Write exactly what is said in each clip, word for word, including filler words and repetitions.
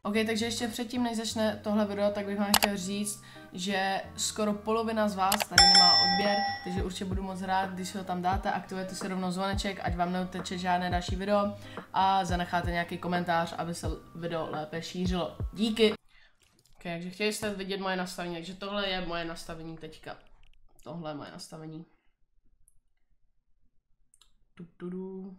OK, takže ještě předtím, než začne tohle video, tak bych vám chtěl říct, že skoro polovina z vás tady nemá odběr, takže určitě budu moc rád, když si ho tam dáte, aktivujete si rovnou zvoneček, ať vám neuteče žádné další video a zanecháte nějaký komentář, aby se video lépe šířilo. Díky! OK, takže chtěli jste vidět moje nastavení, takže tohle je moje nastavení teďka. Tohle je moje nastavení. Du, du, du.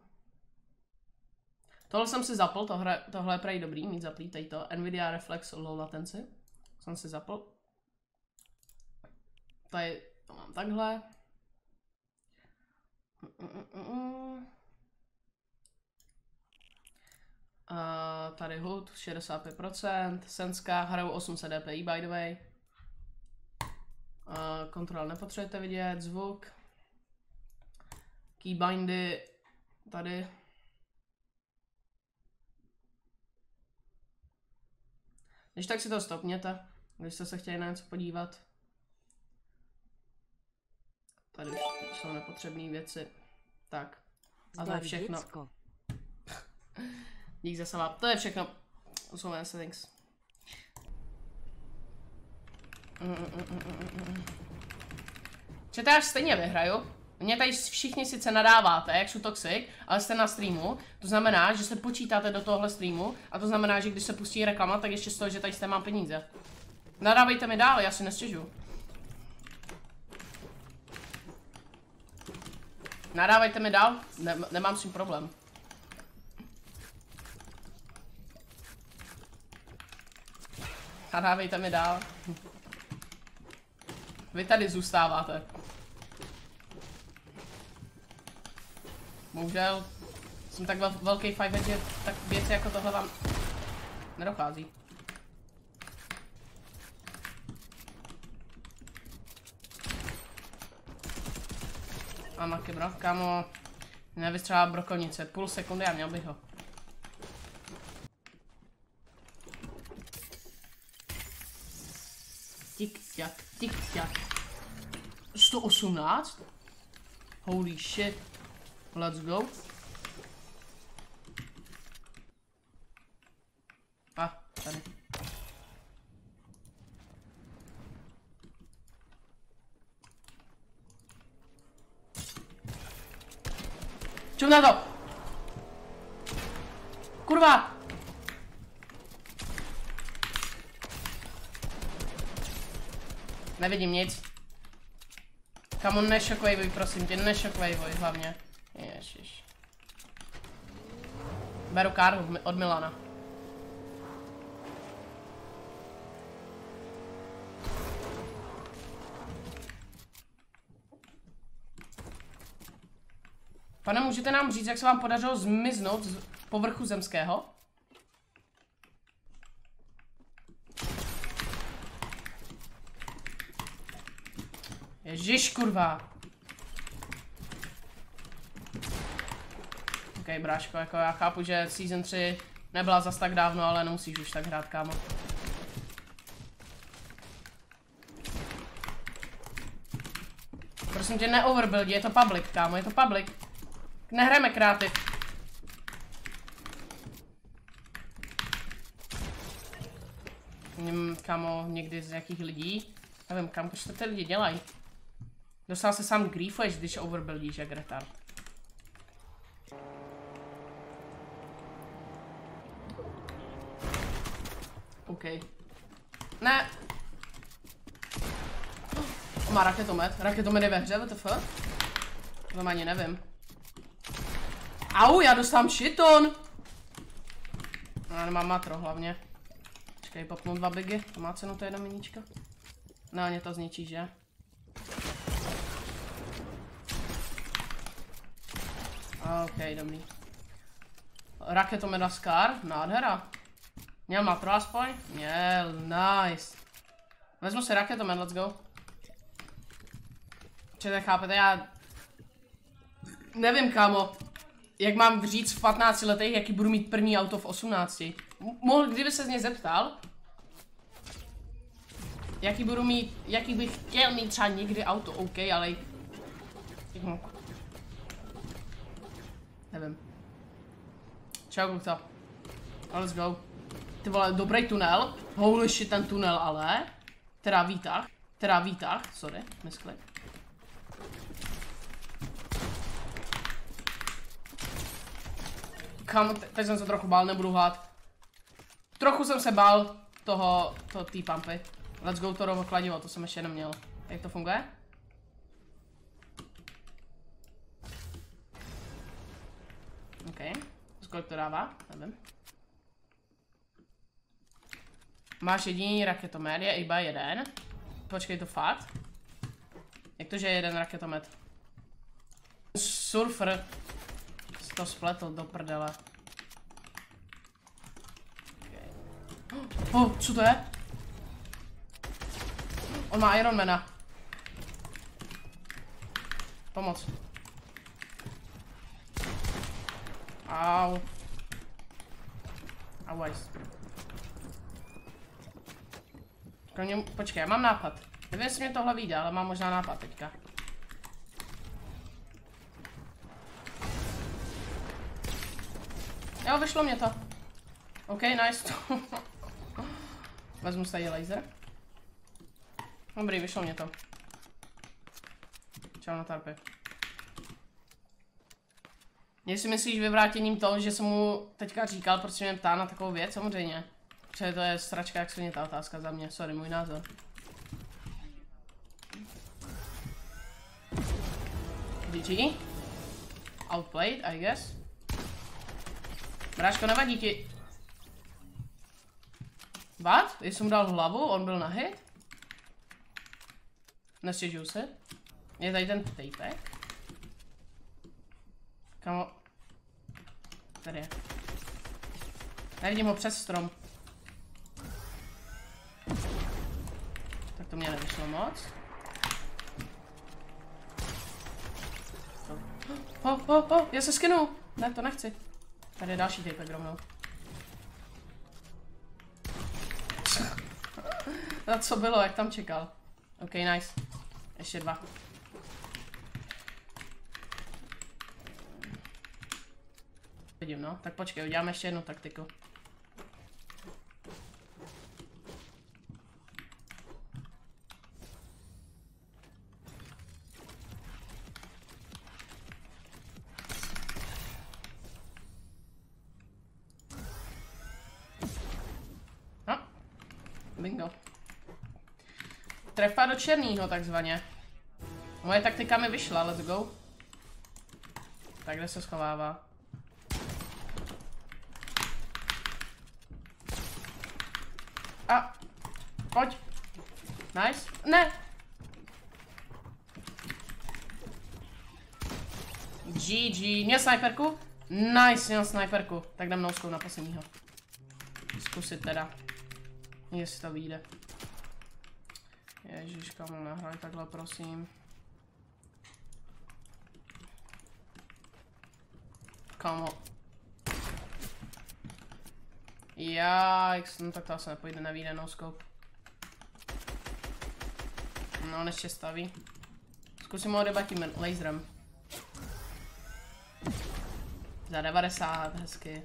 Tohle jsem si zapl, tohle, tohle je prej dobrý, mít zaplý, tady to, Nvidia Reflex Low Latency, jsem si zapl. Tady to mám takhle. A tady H U D šedesát pět procent, Senska, hraju osm set dpi by the way. A kontrol nepotřebujete vidět, zvuk. Keybindy tady. Když tak si to stopněte, když jste se chtěli na něco podívat. Tady už jsou nepotřebné věci. Tak. A to je všechno. Dík za slova. To je všechno. To jsou moje settings. Čete, já stejně vyhraju. Mě tady všichni sice nadáváte, jak jsou toxic, ale jste na streamu. To znamená, že se počítáte do tohohle streamu. A to znamená, že když se pustí reklama, tak ještě z toho, že tady jste mám peníze. Nadávejte mi dál, já si nestěžuju. Nadávejte mi dál, ne nemám s tím problém. Nadávejte mi dál. Vy tady zůstáváte. Bohužel jsem tak velký fivehead, že tak věci jako tohle vám nedochází. A maky bro, kámo, nevystřelá brokovnice, půl sekundy a měl bych ho. Tik jak, tik jak. sto osmnáct? Holy shit. Let's go. A, ah, tady. Čum na to! Kurva! Nevidím nic. Kamo, nešokvejvoj, prosím tě, nešokvejvoj hlavně. Ježiš. Beru kartu od Milana. Pane, můžete nám říct, jak se vám podařilo zmiznout z povrchu zemského? Ježiš, kurva. OK, bráško, jako já chápu, že season tři nebyla zas tak dávno, ale nemusíš už tak hrát, kámo. Prosím tě, neoverbuild, je to public, kámo, je to public. Nehrajeme kreativ. Nevím, kámo, někdy z jakých lidí. Nevím, kam, proč to ty lidi dělají. Dostal se sám griefuješ, když overbuildíš jak retard. OK. Ne. Má raketomet. Raketomet je ve hře, W T F? To ani nevím. Au, já dostám shiton. Já nemám matro hlavně. Počkej, popnu dva bigy. To má cenu, to jedna miníčka. No, mě to zničí, že? OK, dobrý. Raketomeda Scar, nádhera. Měl matro aspoň? Měl, nice. Vezmu si raketomet, let's go. Čete, chápete, já... Nevím, kámo. Jak mám říct v patnácti letech, jaký budu mít první auto v osmnácti. Mohl, kdyby se z něj zeptal. Jaký budu mít, jaký bych chtěl mít třeba někdy auto, OK, ale... Nevím. Čau, klukta. Let's go. Ty vole, dobrý tunel. Holy shit, ten tunel ale. Teda výtah. Teda výtah, sorry, misklik. Kam, teď jsem se trochu bál, nebudu hlát. Trochu jsem se bál toho, toho tý pumpy. Let's go Torovo kladivo, to jsem ještě neměl. Jak to funguje? OK, kolik to dává? Nevím. Máš jediný raketomet, je iba jeden. Počkej, to fakt? Jak to, že je jeden raketomet? Surfer to spletl do prdele. Okay. Oh, co to je? On má Ironmana. Pomoc. Au. Auajs. Počkej, já mám nápad. Nevím, jestli mě tohle vyjde, ale mám možná nápad teďka. Jo, vyšlo mě to. OK, nice. Vezmu tady laser. Dobrý, vyšlo mě to. Čau na tarpy. Jestli myslíš vyvrátěním toho, že jsem mu teďka říkal, proč mě ptá na takovou věc, samozřejmě. Protože to je sračka, jak svině ta otázka za mě, sorry, můj názor. G G. Outplayed, I guess. Bráško, nevadí ti. What? Když jsem mu dal hlavu, on byl na hit? Nestěžuju se. Je tady ten tapek. Kamo. Tady je. Nevidím ho přes strom. Tak to mě nevyšlo moc. Oh, oh, oh, já se skinu. Ne, to nechci. Tady je další tapek rovnou. A co bylo, jak tam čekal? OK, nice. Ještě dva. Vidím, no. Tak počkej, uděláme ještě jednu taktiku. No. Bingo. Trefa do černýho, takzvaně. Moje taktika mi vyšla, let's go. Tak, kde se schovává? A, pojď. Nice. Ne. G G. Měl sniperku? Nice, měl sniperku. Tak jdem nouskou na posledního. Zkusit teda. Jestli to vyjde. Ježiš, kamo, nahraj takhle, prosím. Kamo. Jajks, no tak to asi nepojde, nevíde, no scope. No, než staví. Zkusím ho odebat tím laserem. Za devadesát, hezky.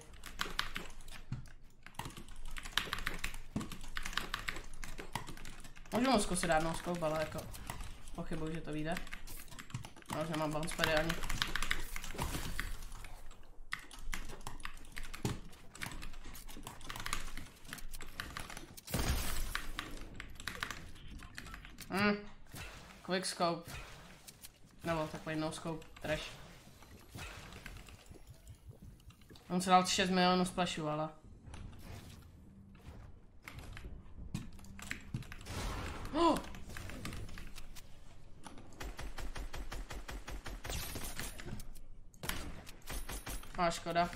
Můžu mu zkusit dát no scope, ale jako pochybuji, že to vyjde. No, už nemám bounce pady ani. Hmm. Quick scope. Nebo takový no scope, trash. On se dal šest milionů splashů, ale. Oh! A škoda.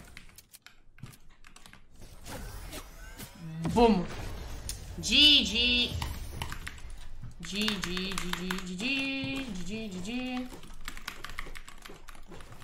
Bum! G G! G G, G G, G G, G G, G G.